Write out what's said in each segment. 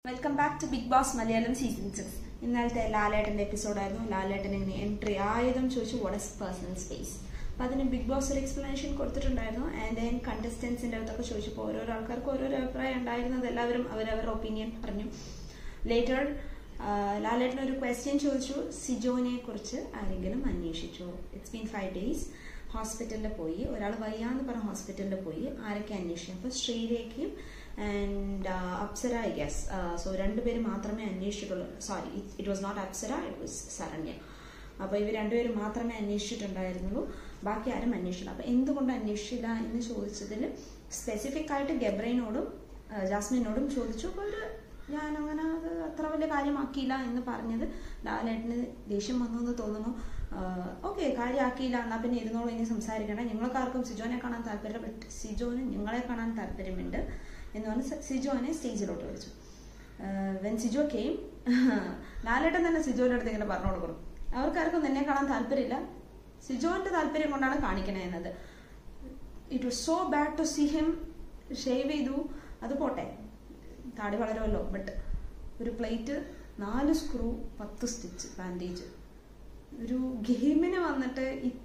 Welcome back to Bigg Boss Malayalam season 6. ഇന്നലത്തെ ലാലേട്ടൻ്റെ എപ്പിസോഡായിരുന്നു. ലാലേട്ടൻ ഇങ്ങനെ എൻട്രി ആയതും ചോദിച്ചു വാട്ട് ഇസ് പേഴ്സണൽ സ്പേസ്. അപ്പോൾ അതിന് ബിഗ് ബോസ് ഒരു എക്സ്പ്ലനേഷൻ കൊടുത്തിട്ടുണ്ടായിരുന്നു. ആൻഡ് ദെൻ കണ്ടസ്റ്റൻസിൻ്റെ അടുത്തൊക്കെ ചോദിച്ചപ്പോൾ ഓരോരോ ആൾക്കാർക്ക് ഓരോരോ അഭിപ്രായം ഉണ്ടായിരുന്നത് എല്ലാവരും അവരവരുടെ ഒപ്പീനിയൻ പറഞ്ഞു. ലേറ്റർ ലാലേട്ടൻ ഒരു ക്വസ്റ്റ്യൻ ചോദിച്ചു, സിജോനെ കുറിച്ച് ആരെങ്കിലും അന്വേഷിച്ചു? It's been 5 days. ഹോസ്പിറ്റലിൽ പോയി, ഒരാൾ വയ്യാന്ന് പറഞ്ഞ ഹോസ്പിറ്റലിൽ പോയി, ആരൊക്കെ അന്വേഷിച്ചു? അപ്പോൾ ശ്രീരേഖയും and Apsara I guess. So രണ്ടുപേര് മാത്രമേ അന്വേഷിച്ചിട്ടുള്ളൂ. Sorry, it was not Apsara, it was Saranya. അപ്പോൾ ഇവർ രണ്ടുപേരും മാത്രമേ അന്വേഷിച്ചിട്ടുണ്ടായിരുന്നുള്ളൂ, ബാക്കി ആരും അന്വേഷിച്ചില്ല. അപ്പോൾ എന്തുകൊണ്ട് അന്വേഷിച്ചില്ല എന്ന് ചോദിച്ചതിൽ സ്പെസിഫിക് ആയിട്ട് ഗബ്രൈനോടും ജാസ്മിനോടും ചോദിച്ചു. അപ്പോൾ ഞാനങ്ങനെ അത് അത്ര വലിയ കാര്യമാക്കിയില്ല എന്ന് പറഞ്ഞത് ലാലേട്ടന് ദേഷ്യം വന്നു എന്ന് തോന്നുന്നു. ഓക്കെ, കാര്യമാക്കിയില്ല, എന്നാൽ പിന്നെ ഇരുന്നോളൂ, ഇനി സംസാരിക്കണ്ട, ഞങ്ങൾക്കാർക്കും സിജോനെ കാണാൻ താല്പര്യമില്ല, ബട്ട് സിജോന് ഞങ്ങളെ കാണാൻ താല്പര്യമുണ്ട് എന്ന് പറഞ്ഞ് സിജോനെ സ്റ്റേജിലോട്ട് വിളിച്ചു. വെൻ സിജോ കെയിം, ലാലേട്ടൻ തന്നെ സിജോയുടെ അടുത്ത് ഇങ്ങനെ പറഞ്ഞു കൊടുക്കണം, അവർക്കാർക്കും എന്നെ കാണാൻ താല്പര്യമില്ല, സിജോന്റെ താല്പര്യം കൊണ്ടാണ് കാണിക്കണേ എന്നത്. It was so bad to see him. Shave ചെയ്തു, അത് പോട്ടെ, താടി വളരുമല്ലോ, ബട്ട് ഒരു പ്ലേറ്റ് 4 സ്ക്രൂ 10 സ്റ്റിച്ച് ബാൻഡേജ്, ഒരു ഗെയിമിന് വന്നിട്ട്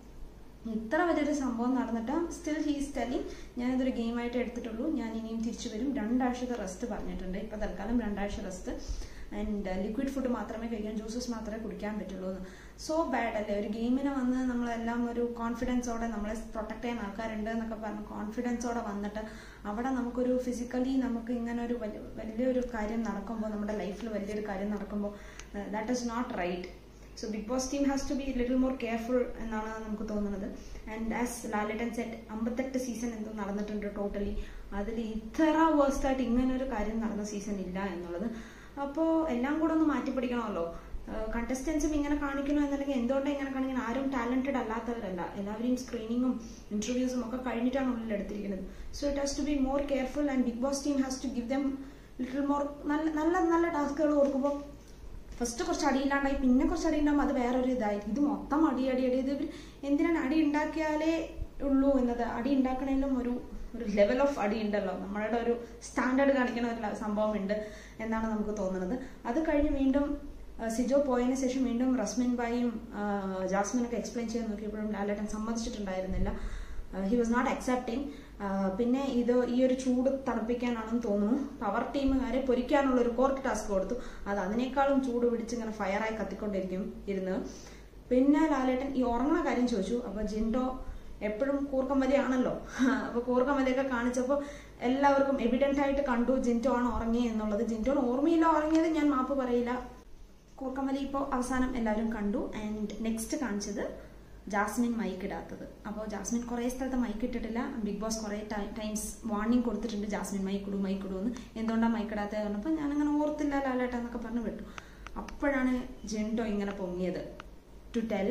ഇത്ര വലിയൊരു സംഭവം നടന്നിട്ട് സ്റ്റിൽ ഹീസ് ടെല്ലിങ് ഞാനിതൊരു ഗെയിമായിട്ട് എടുത്തിട്ടുള്ളൂ, ഞാൻ ഇനിയും തിരിച്ചു വരും, 2 ആഴ്ചത്തെ റെസ്റ്റ് പറഞ്ഞിട്ടുണ്ട്, ഇപ്പം തൽക്കാലം 2 ആഴ്ച റെസ്റ്റ്, ആൻഡ് ലിക്വിഡ് ഫുഡ് മാത്രമേ കഴിക്കാൻ, ജ്യൂസസ് മാത്രമേ കുടിക്കാൻ പറ്റുള്ളൂ എന്ന്. സോ ബാഡ് അല്ലേ? ഒരു ഗെയിമിന് വന്ന് നമ്മളെല്ലാം ഒരു കോൺഫിഡൻസോടെ നമ്മളെ പ്രൊട്ടക്ട് ചെയ്യാൻ ആൾക്കാരുണ്ട് എന്നൊക്കെ പറഞ്ഞ് കോൺഫിഡൻസോടെ വന്നിട്ട് അവിടെ നമുക്കൊരു ഫിസിക്കലി നമുക്ക് ഇങ്ങനെ ഒരു വലിയൊരു കാര്യം നടക്കുമ്പോൾ, നമ്മുടെ ലൈഫിൽ വലിയൊരു കാര്യം നടക്കുമ്പോൾ that is not right. So Bigg Boss team has to be little more careful എന്നാണ് നമുക്ക് തോന്നുന്നത്. And as Lalettan said 58 season എന്തോ നടന്നിട്ടുണ്ട് ടോട്ടലി, അതിൽ ഇത്ര വേഴ്സ്റ്റായിട്ട് ഇങ്ങനൊരു കാര്യം നടന്ന സീസൺ ഇല്ല എന്നുള്ളത്. അപ്പോൾ എല്ലാം കൂടെ ഒന്ന് മാറ്റിപ്പിടിക്കണമല്ലോ. കണ്ടസ്റ്റൻസും ഇങ്ങനെ കാണിക്കണോ എന്നുണ്ടെങ്കിൽ എന്തുകൊണ്ടാണ് ഇങ്ങനെ കാണിക്കണം? ആരും ടാലന്റഡ് അല്ലാത്തവരല്ല, എല്ലാവരെയും സ്ക്രീനിങ്ങും ഇന്റർവ്യൂസും ഒക്കെ കഴിഞ്ഞിട്ടാണ് ഉള്ളിൽ എടുത്തിരിക്കുന്നത്. So it has to be more careful and Bigg Boss team has to give them little more നല്ല ടാസ്കുകൾ കൊടുക്കുമ്പോൾ ഫസ്റ്റ് കുറച്ച് അടിയില്ലാണ്ടായി, പിന്നെ കുറച്ച് അടി ഉണ്ടാകുമ്പോൾ അത് വേറൊരു ഇതായിരിക്കും. ഇത് മൊത്തം അടി ഇത് എന്തിനാണ് അടി ഉണ്ടാക്കിയാലേ ഉള്ളൂ എന്നത്? അടി ഉണ്ടാക്കണേലും ഒരു ലെവൽ ഓഫ് അടി ഉണ്ടല്ലോ, നമ്മളുടെ ഒരു സ്റ്റാൻഡേർഡ് കാണിക്കുന്ന ഒരു സംഭവം ഉണ്ട് എന്നാണ് നമുക്ക് തോന്നുന്നത്. അത് കഴിഞ്ഞ് വീണ്ടും സിജോ പോയതിന് ശേഷം വീണ്ടും റസ്മിൻ ബായും ജാസ്മിനൊക്കെ എക്സ്പ്ലെയിൻ ചെയ്യാൻ നോക്കിയപ്പോഴും ലാലേട്ടൻ സമ്മതിച്ചിട്ടുണ്ടായിരുന്നില്ല. He was not accepting. പിന്നെ ഈ ഒരു ചൂട് തണുപ്പിക്കാനാണെന്ന് തോന്നുന്നു പവർ ടീമുകാരെ പൊരിക്കാനുള്ള ഒരു കോർട്ട് ടാസ്ക് കൊടുത്തു. അത് അതിനേക്കാളും ചൂട് പിടിച്ച് ഇങ്ങനെ ഫയറായി ഇരുന്ന്. പിന്നെ ലാലേട്ടൻ ഈ ഉറങ്ങുന്ന കാര്യം ചോദിച്ചു. അപ്പൊ ജിൻഡോ എപ്പോഴും കൂർക്കം വലിയാണല്ലോ, അപ്പൊ കൂർക്കം വലിയൊക്കെ കാണിച്ചപ്പോൾ എല്ലാവർക്കും എവിഡന്റ് ആയിട്ട് കണ്ടു ജിൻഡോ ആണ് ഉറങ്ങിയത് എന്നുള്ളത്. ജിൻഡോന് ഓർമ്മയില്ല ഉറങ്ങിയത്, ഞാൻ മാപ്പ് പറയില്ല. കൂർക്കം വലി ഇപ്പോൾ അവസാനം എല്ലാവരും കണ്ടു. ആൻഡ് നെക്സ്റ്റ് കാണിച്ചത് ജാസ്മിൻ മൈക്ക് ഇടാത്തത്. അപ്പോൾ ജാസ്മിൻ കുറേ സ്ഥലത്ത് മൈക്ക് ഇട്ടിട്ടില്ല. ബിഗ് ബോസ് കുറേ ടൈംസ് വാർണിംഗ് കൊടുത്തിട്ടുണ്ട്, ജാസ്മിൻ മൈക്ക് ഇടൂ എന്ന്. എന്തുകൊണ്ടാണ് മൈക്ക് ഇടാത്തത് പറഞ്ഞപ്പോൾ ഞാനങ്ങനെ ഓർത്തില്ല ലാലേട്ട എന്നൊക്കെ പറഞ്ഞ് വിട്ടു. അപ്പോഴാണ് ജിൻഡോ ഇങ്ങനെ പൊങ്ങിയത് ടു ടെൽ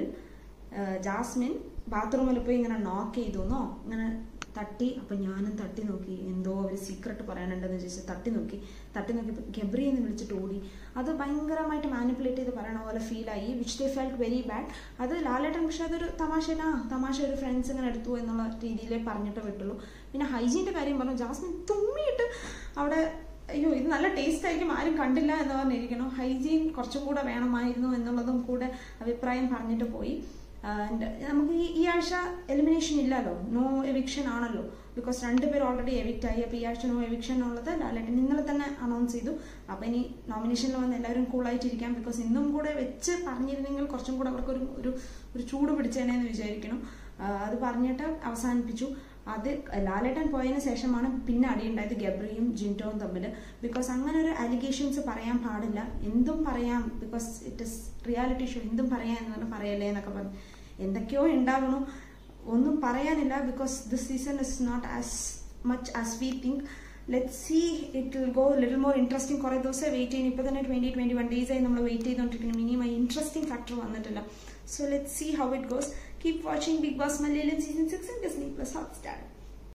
ജാസ്മിൻ ബാത്റൂമിൽ പോയി ഇങ്ങനെ നോക്ക് ചെയ്തുന്നോ, ഇങ്ങനെ തട്ടി. അപ്പം ഞാനും തട്ടി നോക്കി, എന്തോ അവർ സീക്രട്ട് പറയാനുണ്ടെന്ന് ചോദിച്ചാൽ തട്ടി നോക്കിയപ്പോൾ ഗബ്രി എന്ന് വിളിച്ചിട്ട് ഓടി. അത് ഭയങ്കരമായിട്ട് മാനിപ്പുലേറ്റ് ചെയ്ത് പറയണ പോലെ ഫീലായി, which they felt very bad. അത് ലാലേട്ടൻ പക്ഷെ അതൊരു തമാശ ഒരു ഫ്രണ്ട്സ് ഇങ്ങനെ എടുത്തു എന്നുള്ള രീതിയിലേ പറഞ്ഞിട്ട് വിട്ടുള്ളൂ. പിന്നെ ഹൈജീൻ്റെ കാര്യം പറഞ്ഞു, ജാസ്മിൻ തുമ്മിയിട്ട് അവിടെ അയ്യോ ഇത് നല്ല ടേസ്റ്റ് ആയിരിക്കും, ആരും കണ്ടില്ല എന്ന് പറഞ്ഞിരിക്കണം. ഹൈജീൻ കുറച്ചും കൂടെ വേണമായിരുന്നു എന്നുള്ളതും കൂടെ അഭിപ്രായം പറഞ്ഞിട്ട് പോയി. നമുക്ക് ഈ ആഴ്ച എലിമിനേഷൻ ഇല്ലല്ലോ, നോ എവിക്ഷൻ ആണല്ലോ, ബിക്കോസ് 2 പേര് ഓൾറെഡി എവിക്റ്റ് ആയി. അപ്പോൾ ഈ ആഴ്ച നോ എവിക്ഷൻ ഉള്ളത് ലാലേട്ടൻ ഇന്നലെ തന്നെ അനൗൺസ് ചെയ്തു. അപ്പോൾ ഇനി നോമിനേഷനിൽ വന്ന് എല്ലാവരും കൂളായിട്ടിരിക്കാം, ബിക്കോസ് ഇന്നും കൂടെ വെച്ച് പറഞ്ഞിരുന്നെങ്കിൽ കുറച്ചും കൂടെ അവർക്ക് ഒരു ചൂട് പിടിച്ചേനെന്ന് വിചാരിക്കണം. അത് പറഞ്ഞിട്ട് അവസാനിപ്പിച്ചു. അത് ലാലേട്ടൻ പോയതിനു ശേഷമാണ് പിന്നെ അടിയുണ്ടായത് ഗബ്രിയും ജിൻഡോയും തമ്മിൽ. ബിക്കോസ് അങ്ങനെ ഒരു അലിഗേഷൻസ് പറയാൻ പാടില്ല, എന്തും പറയാം, because it is reality show, എന്തും പറയാം എന്ന് പറഞ്ഞാൽ പറയല്ലേ എന്നൊക്കെ പറഞ്ഞു. എന്തൊക്കെയോ ഉണ്ടാകണം, ഒന്നും പറയാനില്ല. Because this season is not as much as we think. Let's see, it will go little more interesting. കുറേ ദിവസം വെയിറ്റ് ചെയ്യുന്നു, ഇപ്പോൾ തന്നെ 21 days ആയി നമ്മൾ വെയിറ്റ് ചെയ്തുകൊണ്ടിരിക്കുന്നു. ഇനിയും ഇൻട്രസ്റ്റിംഗ് ഫാക്ടർ വന്നിട്ടില്ല. So let's see how it goes. Keep watching Bigg Boss Malayalam season 6 and Disney+ Hotstar.